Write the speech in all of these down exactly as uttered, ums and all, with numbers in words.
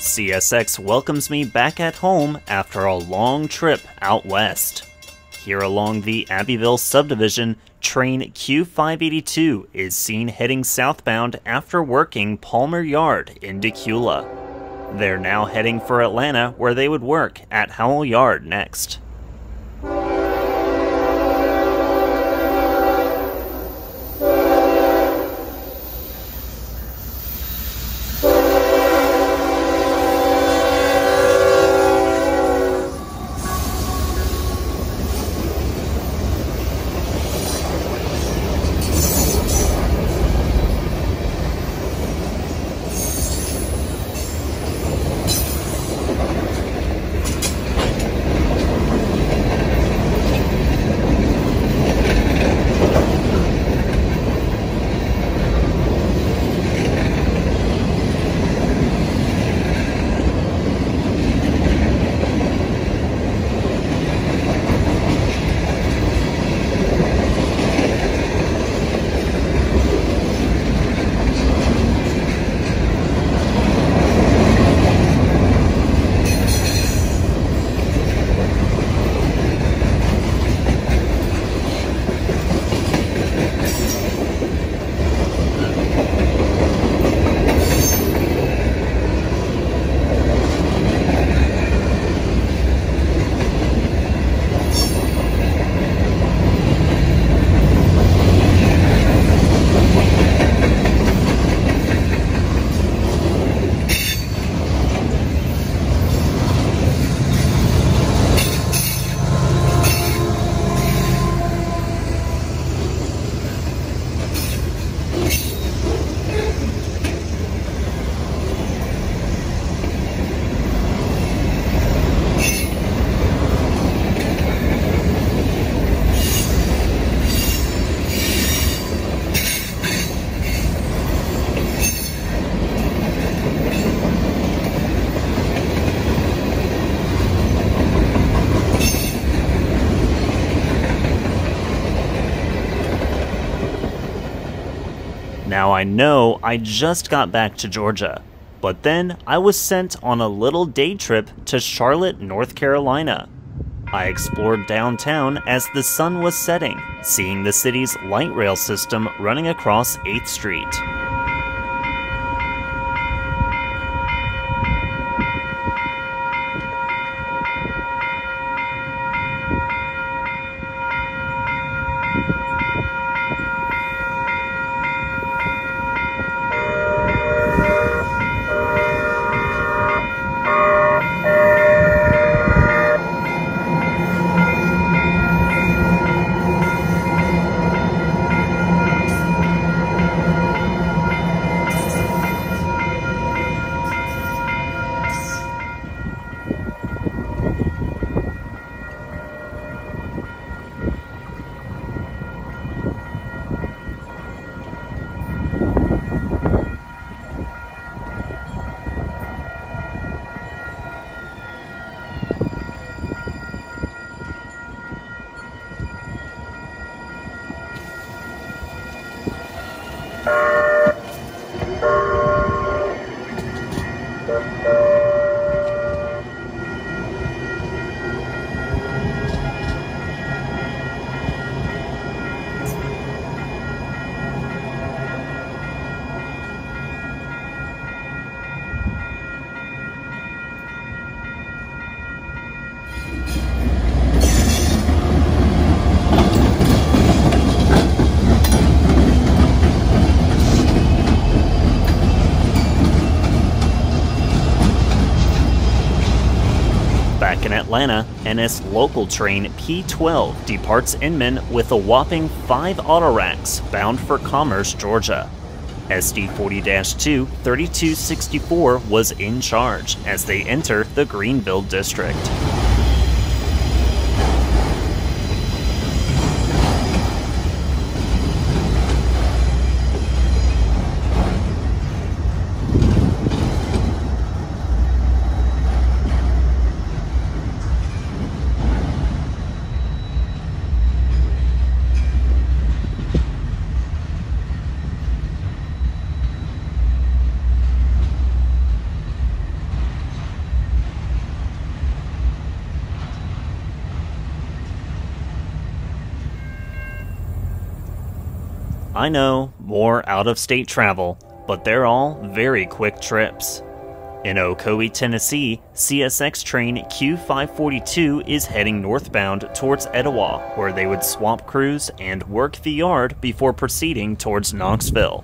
C S X welcomes me back at home after a long trip out west. Here along the Abbeville subdivision, train Q five eighty-two is seen heading southbound after working Palmer Yard in Decula. They're now heading for Atlanta, where they would work at Howell Yard next. Now I know I just got back to Georgia, but then I was sent on a little day trip to Charlotte, North Carolina. I explored downtown as the sun was setting, seeing the city's light rail system running across eighth street. Back in Atlanta, N S local train P twelve departs Inman with a whopping five autoracks bound for Commerce, Georgia. S D forty dash two thirty-two sixty-four was in charge as they enter the Greenville district. I know, more out-of-state travel, but they're all very quick trips. In Ocoee, Tennessee, C S X train Q five forty-two is heading northbound towards Etowah, where they would swap crews and work the yard before proceeding towards Knoxville.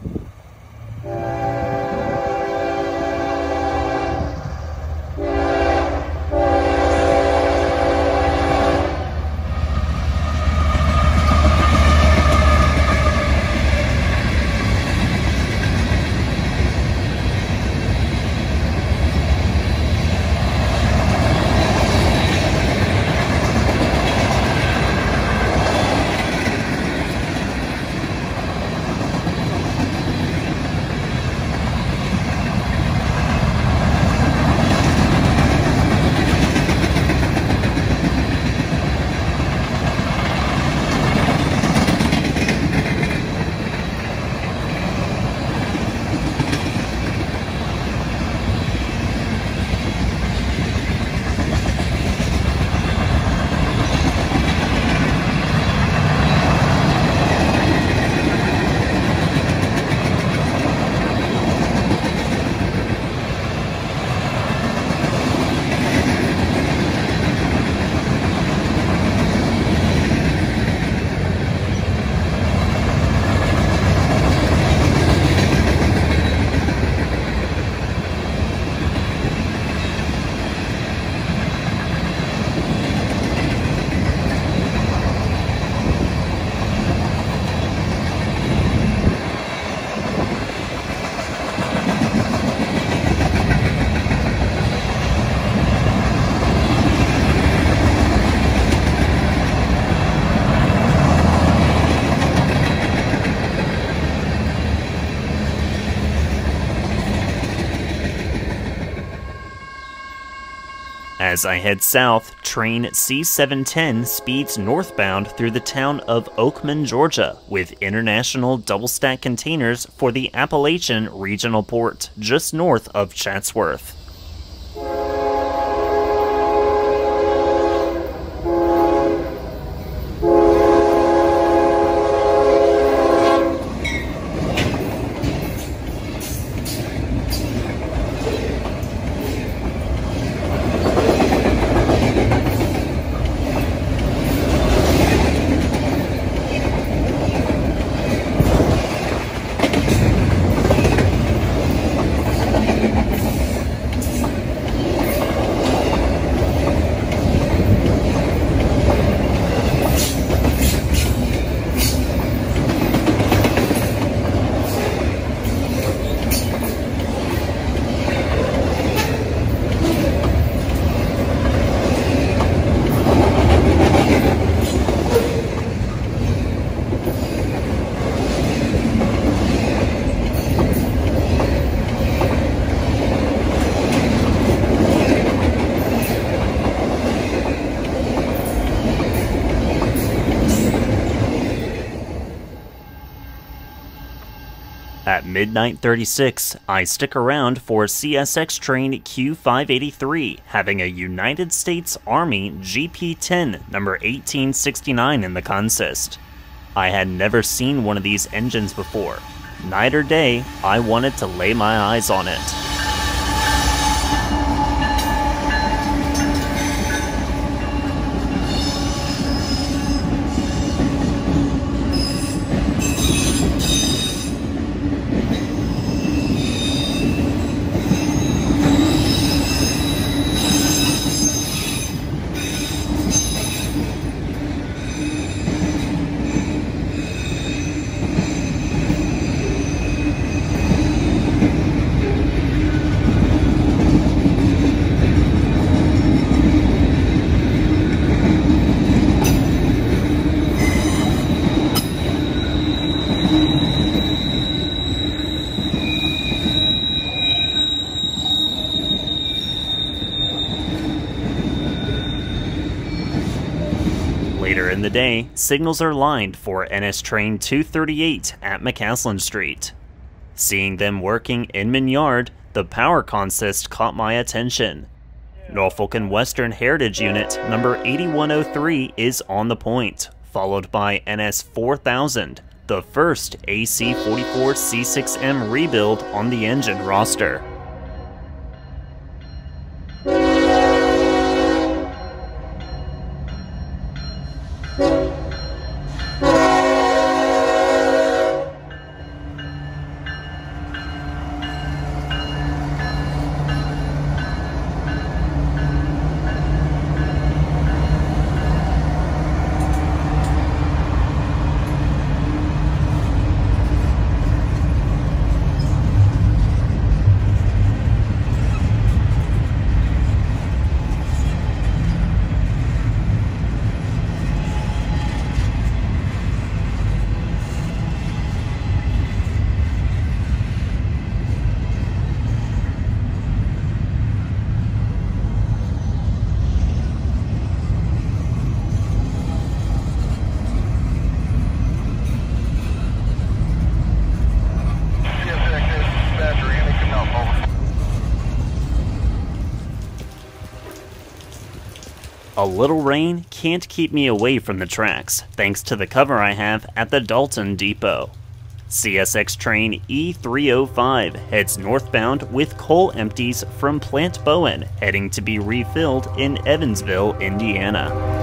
As I head south, train C seven ten speeds northbound through the town of Oakman, Georgia, with international double-stack containers for the Appalachian Regional Port, just north of Chatsworth. At midnight thirty-six, I stick around for C S X train Q five eighty-three, having a United States Army G P ten number eighteen sixty-nine in the consist. I had never seen one of these engines before. Night or day, I wanted to lay my eyes on it. Later in the day, signals are lined for N S Train two thirty-eight at McCaslin Street. Seeing them working Inman Yard, the power consist caught my attention. Norfolk and Western Heritage Unit number eighty-one oh three is on the point, followed by N S four thousand, the the first A C forty-four C six M rebuild on the engine roster. A little rain can't keep me away from the tracks, thanks to the cover I have at the Dalton Depot. C S X train E three oh five heads northbound with coal empties from Plant Bowen, heading to be refilled in Evansville, Indiana.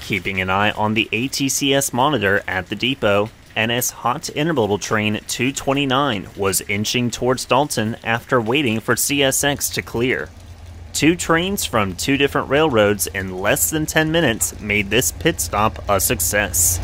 Keeping an eye on the A T C S monitor at the depot, N S Hot Intermodal Train two twenty-nine was inching towards Dalton after waiting for C S X to clear. Two trains from two different railroads in less than ten minutes made this pit stop a success.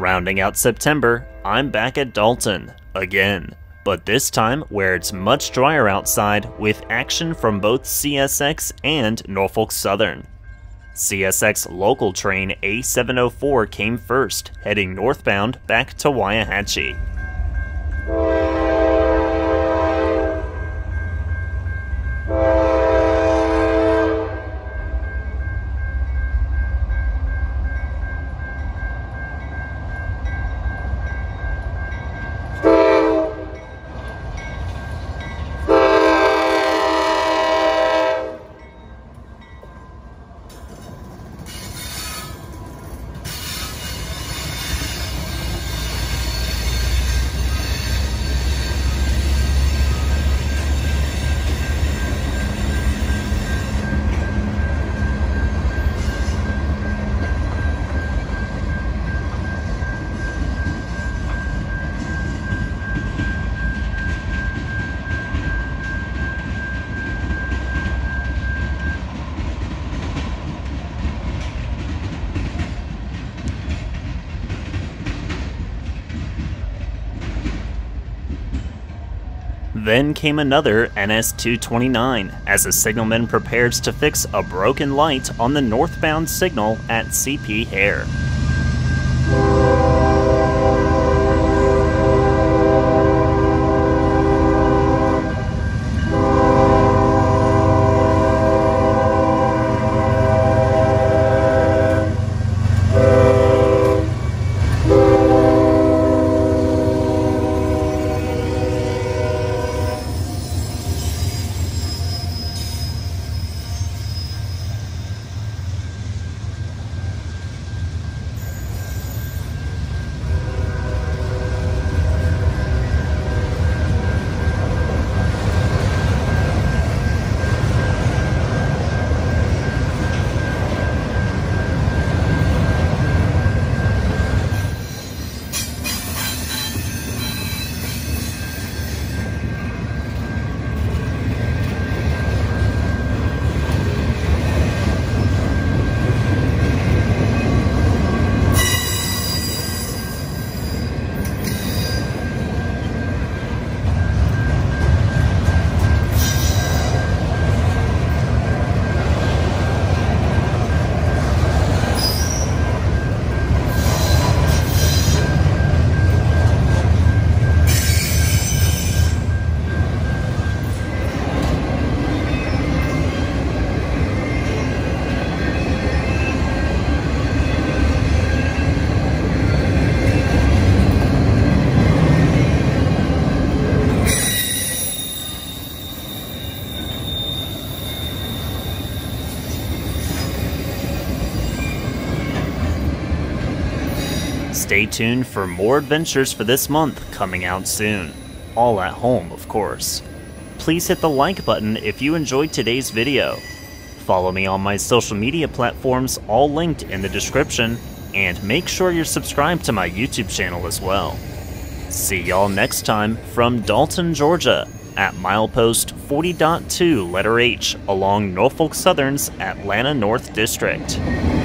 Rounding out September, I'm back at Dalton, again. But this time where it's much drier outside with action from both C S X and Norfolk Southern. C S X local train A seven oh four came first, heading northbound back to Waiahatchee. Then came another N S two twenty-nine, as a signalman prepares to fix a broken light on the northbound signal at C P Hare. Stay tuned for more adventures for this month coming out soon. All at home, of course. Please hit the like button if you enjoyed today's video. Follow me on my social media platforms, all linked in the description, and make sure you're subscribed to my YouTube channel as well. See y'all next time from Dalton, Georgia, at milepost forty point two letter H along Norfolk Southern's Atlanta North District.